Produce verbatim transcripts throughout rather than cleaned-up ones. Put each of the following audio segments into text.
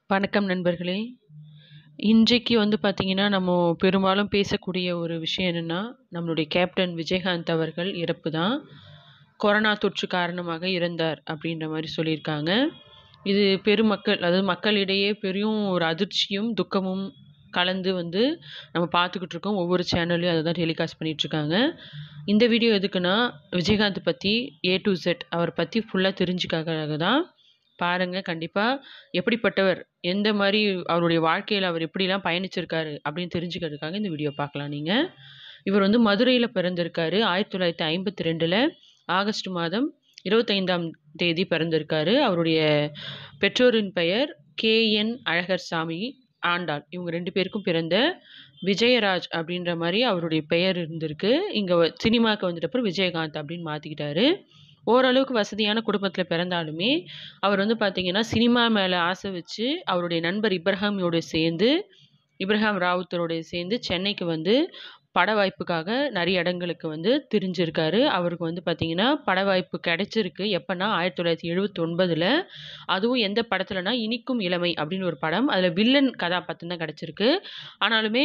வணக்கம் நண்பர்களே. இன்றைக்கு வந்து பார்த்தீங்கன்னா, நம்ம பெரும்பாலும் பேசக்கூடிய ஒரு விஷயம் என்னன்னா, நம்மளுடைய கேப்டன் விஜயகாந்த் அவர்கள் இறப்பு தான். கொரோனா தொற்று காரணமாக இறந்தார் அப்படின்ற மாரி சொல்லியிருக்காங்க. இது பெருமக்கள் அதாவது மக்களிடையே பெரும் ஒரு அதிர்ச்சியும், துக்கமும் கலந்து வந்து நம்ம பார்த்துக்கிட்டு இருக்கோம். ஒவ்வொரு சேனல்லையும் அத தான் டெலிகாஸ்ட் பண்ணிட்டுருக்காங்க. இந்த வீடியோ எதுக்குன்னா, விஜயகாந்த் பத்தி ஏ டூ இசட் அவர பத்தி ஃபுல்லா தெரிஞ்சுக்காக தான். பாருங்க. கண்டிப்பா எப்படிப்பட்டவர், எந்த மாரி அவருடைய வாழ்க்கையில அவர் எப்படிலாம் பயணிச்சிருக்காரு அப்படின்னு தெரிஞ்சுக்கிறதுக்காக இந்த வீடியோ பார்க்கலாம் நீங்க. இவர் வந்து மதுரையில பிறந்திருக்காரு. ஆயிரத்தி தொள்ளாயிரத்தி ஐம்பத்தி ரெண்டுல ஆகஸ்ட் மாதம் இருபத்தைந்தாம் தேதி பிறந்திருக்காரு. அவருடைய பெற்றோரின் பெயர் கே என் அழகர்சாமி, ஆண்டாள். இவங்க ரெண்டு பேருக்கும் பிறந்த விஜயராஜ் அப்படின்ற மாரி அவருடைய பெயர் இருந்திருக்கு. இங்க வ சினிமாக்கு வந்துட்டப்புறம் விஜயகாந்த் அப்படின்னு மாத்திக்கிட்டாரு. ஓரளவுக்கு வசதியான குடும்பத்தில பிறந்தாலுமே, அவர் வந்து பார்த்தீங்கன்னா, சினிமா மேல ஆசை வச்சு, அவருடைய நண்பர் இப்ராஹிமோட சேர்ந்து இப்ராஹிம் ராவுத்தரோட சேர்ந்து சென்னைக்கு வந்து பட வாய்ப்புக்காக நெறைய இடங்களுக்கு வந்து திரிஞ்சிருக்காரு. அவருக்கு வந்து பார்த்தீங்கன்னா, பட வாய்ப்பு கிடைச்சிருக்கு. எப்பன்னா ஆயிரத்தி தொள்ளாயிரத்தி எழுபத்தி ஒன்பதுல அதுவும் எந்த படத்துலனா, இனிக்கும் இளமை அப்படின்னு ஒரு படம். அதில வில்லன் கதாபாத்திரம் தான் கிடைச்சிருக்கு. ஆனாலுமே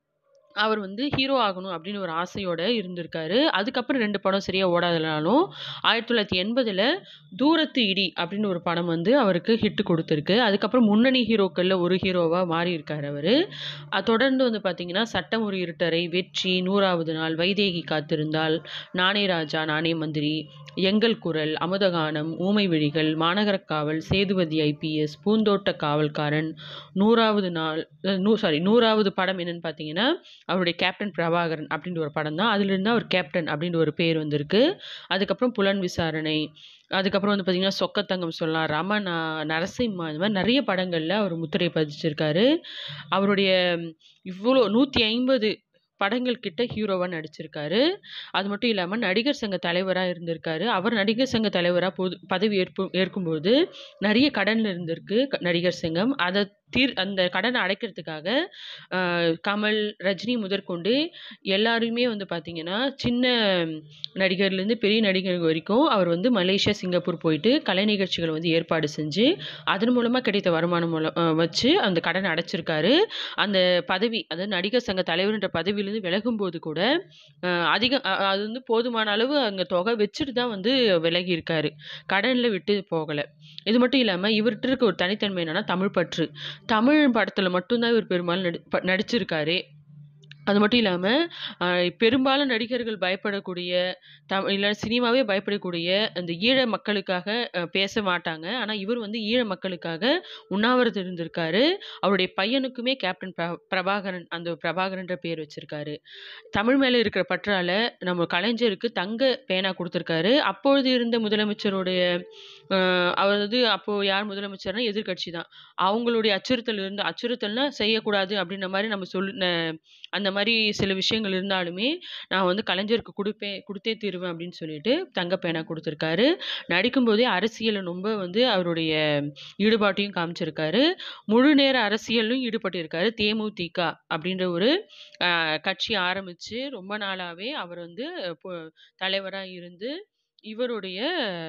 அவர் வந்து ஹீரோ ஆகணும் அப்படின்னு ஒரு ஆசையோட இருந்திருக்காரு. அதுக்கப்புறம் ரெண்டு படம் சரியா ஓடாதனாலும், ஆயிரத்தி தொள்ளாயிரத்தி எண்பதுல தூரத்து இடி அப்படின்னு ஒரு படம் வந்து அவருக்கு ஹிட் குடுத்திருக்கு. அதுக்கப்புறம் முன்னணி ஹீரோக்கள்ல ஒரு ஹீரோவா மாறியிருக்காரு அவரு. அ தொடர்ந்து வந்து பார்த்தீங்கன்னா, சட்டம் ஒரு இருட்டறை, வெற்றி, நூறாவது நாள், வைதேகி காத்திருந்தாள், நானே ராஜா நானே மந்திரி, எங்கள் குரல், அமுதகானம், ஊமை விழிகள், மாநகர காவல், சேதுபதி ஐபிஎஸ், பூந்தோட்ட காவல்காரன், நூறாவது நாள் அ நூ சாரி நூறாவது படம் என்னன்னு பார்த்தீங்கன்னா, அவருடைய கேப்டன் பிரபாகரன் அப்படின்ற ஒரு படம் தான். அதிலிருந்து அவர் கேப்டன் அப்படின்ற ஒரு பேர் வந்திருக்கு. அதுக்கப்புறம் புலன் விசாரணை, அதுக்கப்புறம் வந்து பார்த்தீங்கன்னா, சொக்கத்தங்கம் சொல்லலாம், ரமணா, நரசிம்மா இந்த மாரி நெறைய படங்கள்ல அவர் முத்திரை பதிச்சிருக்காரு. அவருடைய இவ்ளோ நூத்தி ஐம்பது படங்கள் கிட்ட ஹீரோவா நடிச்சிருக்காரு. அது மட்டும் இல்லாம நடிகர் சங்க தலைவரா இருந்திருக்காரு. அவர் நடிகர் சங்க தலைவரா பொது பதவி ஏற்பு ஏற்கும்போது நெறைய கடன்ல இருந்திருக்கு க நடிகர் சங்கம். அத தீர் அந்த கடன அடைக்கிறதுக்காக அ கமல், ரஜினி முதற்கொண்டு எல்லாரையுமே வந்து பார்த்தீங்கன்னா, சின்ன நடிகர்லேருந்து பெரிய நடிகர் வரைக்கும் அவர் வந்து மலேசியா, சிங்கப்பூர் போயிட்டு கலை நிகழ்ச்சிகள் வந்து ஏற்பாடு செஞ்சு, அதன் மூலமா கிடைத்த வருமானம் மூலம் அ வச்சு அந்த கடன அடைச்சிருக்காரு. அந்த பதவி அதாவது நடிகர் சங்க தலைவர்ன்ற பதவியிலேருந்து விலகும்போது கூட, அ அதிகம் அ அது வந்து போதுமான அளவு அங்க தொகை வச்சுட்டு தான் வந்து விலகியிருக்காரு. கடன்ல விட்டு போகல. இது மட்டும் இல்லாம இவர்ட்ட இருக்க ஒரு தனித்தன்மை என்னன்னா, தமிழ் பற்று. தமிழ் படத்துல மட்டும் தான் இவர் பெரும்பாலும் நடி ப நடிச்சிருக்காரே. அது மட்டும் இல்லாம, அ பெரும்பாலும் நடிகர்கள் பயப்படக்கூடிய, த இல்ல சினிமாவே பயப்படக்கூடிய அந்த ஈழ மக்களுக்காக அ பேச மாட்டாங்க. ஆனா, இவர் வந்து ஈழ மக்களுக்காக உண்ணாவிரதம் இருந்திருக்காரு. அவருடைய பையனுக்குமே கேப்டன் பிர பிரபாகரன் அந்த பிரபாகரன்ற பேர் வச்சிருக்காரு. தமிழ் மேல இருக்கிற பற்றால நம்ம கலைஞருக்கு தங்க பேனா குடுத்துருக்காரு. அப்பொழுது இருந்த முதலமைச்சருடைய அ அதாவது அப்போ யார் முதலமைச்சர்னா எதிர்க்கட்சி தான். அவங்களுடைய அச்சுறுத்தல் இருந்து அச்சுறுத்தல்னா செய்யக்கூடாது அப்படின்ற மாரி நம்ம சொல் ந அந்த மாரி சில விஷயங்கள் இருந்தாலுமே, நான் வந்து கலைஞருக்கு குடுப்பேன் குடுத்தே தீருவேன் அப்படின்னு சொல்லிட்டு தங்க பேனா குடுத்துருக்காரு. நடிக்கும்போதே அரசியல்ல ரொம்ப வந்து அவருடைய ஈடுபாட்டையும் காமிச்சிருக்காரு. முழு நேர அரசியல்லும் ஈடுபட்டிருக்காரு. தேமுதிக அப்படின்ற ஒரு அ கட்சி ஆரம்பிச்சு ரொம்ப நாளாவே அவர் வந்து பொ தலைவரா இருந்து, இவருடைய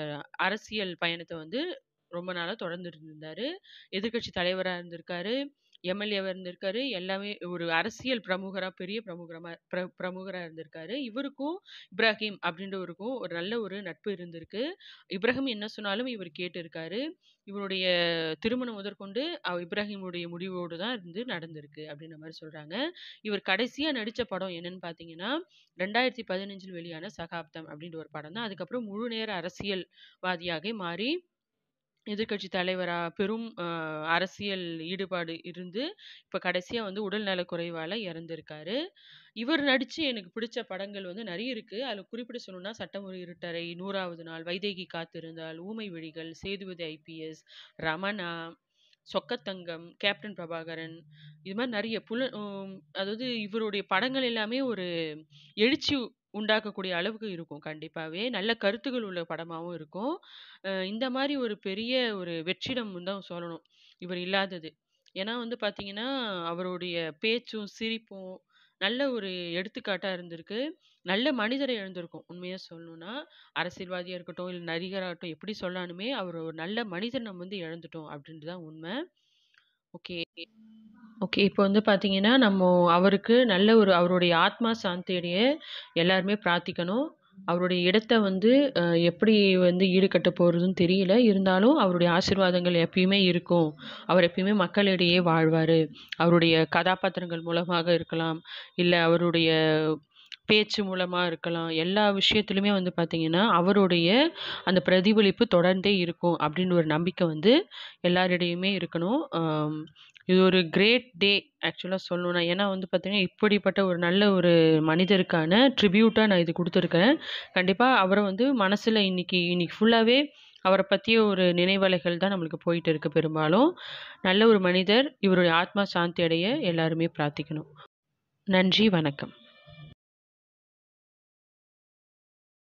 அரசியல் பயணத்த வந்து ரொம்ப நாளா தொடர்ந்துட்டு இருந்தாரு. எதிர்க்கட்சி தலைவரா இருந்திருக்காரு. எம்எல்ஏவா இருந்திருக்காரு. எல்லாமே ஒரு அரசியல் பிரமுகரா, பெரிய பிரமுகரமா பிர பிரமுகரா இருந்திருக்காரு. இவருக்கும் இப்ராஹிம் அப்படின்றவருக்கும் ஒரு நல்ல ஒரு நட்பு இருந்திருக்கு. இப்ராஹிம் என்ன சொன்னாலும் இவர் கேட்டிருக்காரு. இவருடைய திருமணம் முதற்கொண்டு அவ் இப்ராஹிமுடைய முடிவோடு தான் இருந்து நடந்திருக்கு அப்படின்ற மாரி சொல்றாங்க. இவர் கடைசியா நடிச்ச படம் என்னன்னு பார்த்தீங்கன்னா, இரண்டாயிரத்தி பதினைந்தில் வெளியான சகாப்தம் அப்படின்ற ஒரு படம் தான். அதுக்கப்புறம் முழு நேர அரசியல்வாதியாக மாறி எதிர்க்கட்சி தலைவரா பெரும் அ அரசியல் ஈடுபாடு இருந்து, இப்ப கடைசியா வந்து உடல் நலக்குறைவால இறந்திருக்காரு. இவர் நடிச்சு எனக்கு பிடிச்ச படங்கள் வந்து நெறைய இருக்கு. அதுல குறிப்பிட்டு சொல்லணும்னா, சட்டம் ஒரு இருட்டறை, நூறாவது நாள், வைதேகி காத்திருந்தாள், ஊமை விழிகள், சேதுபதி ஐபிஎஸ், ரமணா, சொக்கத்தங்கம், கேப்டன் பிரபாகரன் இது மாரி நெறைய புல ம் அதாவது இவருடைய படங்கள் எல்லாமே ஒரு எழுச்சி உண்டாக்கக்கூடிய அளவுக்கு இருக்கும் கண்டிப்பாவே. நல்ல கருத்துக்கள் உள்ள படமாவும் இருக்கும். அ இந்த மாரி ஒரு பெரிய ஒரு வெற்றிடம் தான் சொல்லணும். இவர் இல்லாதது. ஏன்னா வந்து பார்த்தீங்கன்னா, அவருடைய பேச்சும், சிரிப்பும் நல்ல ஒரு எடுத்துக்காட்டா இருந்திருக்கு. நல்ல மனிதரை இழந்திருக்கோம். உண்மையா சொல்லணும்னா, அரசியல்வாதியா இருக்கட்டும், இல்ல நடிகராகட்டும் எப்படி சொல்லாலுமே, அவர் ஒரு நல்ல மனிதர் நம்ம வந்து இழந்துட்டோம் அப்படின்றது தான் உண்ம. ஓகே. ஓகே. இப்போ வந்து பார்த்தீங்கன்னா, நம்மோ அவருக்கு நல்ல ஒரு அவருடைய ஆத்மா சாந்தி அடைய எல்லாருமே பிரார்த்திக்கணும். அவருடைய இடத்த வந்து அ எப்படி வந்து ஈடுகட்ட போறதுன்னு தெரியல. இருந்தாலும் அவருடைய ஆசீர்வாதங்கள் எப்பயுமே இருக்கும். அவர் எப்பயுமே மக்களிடையே வாழ்வாரு. அவருடைய கதாபாத்திரங்கள் மூலமாக இருக்கலாம். இல்ல அவருடைய பேச்சு மூலமா இருக்கலாம். எல்லா விஷயத்திலுமே வந்து பார்த்தீங்கன்னா, அவருடைய அந்த பிரதிபலிப்பு தொடர்ந்தே இருக்கும். அப்படின்னு ஒரு நம்பிக்கை வந்து எல்லாரிடையுமே இருக்கணும். அம் இது ஒரு கிரேட் டே ஆக்சுவலா சொல்லணும்னா. ஏன்னா வந்து பார்த்தீங்கன்னா, இப்படிப்பட்ட ஒரு நல்ல ஒரு மனிதருக்கான ட்ரிபியூட்டா நான் இது குடுத்துருக்கேன். கண்டிப்பா அவர வந்து மனசுல இன்னைக்கு இன்னைக்கு ஃபுல்லாவே அவர பத்திய ஒரு நினைவலைகள் தான் நம்மளுக்கு போயிட்டு இருக்கு பெரும்பாலும். நல்ல ஒரு மனிதர். இவருடைய ஆத்மா சாந்தி அடைய எல்லாருமே பிரார்த்திக்கணும். நன்றி, வணக்கம்.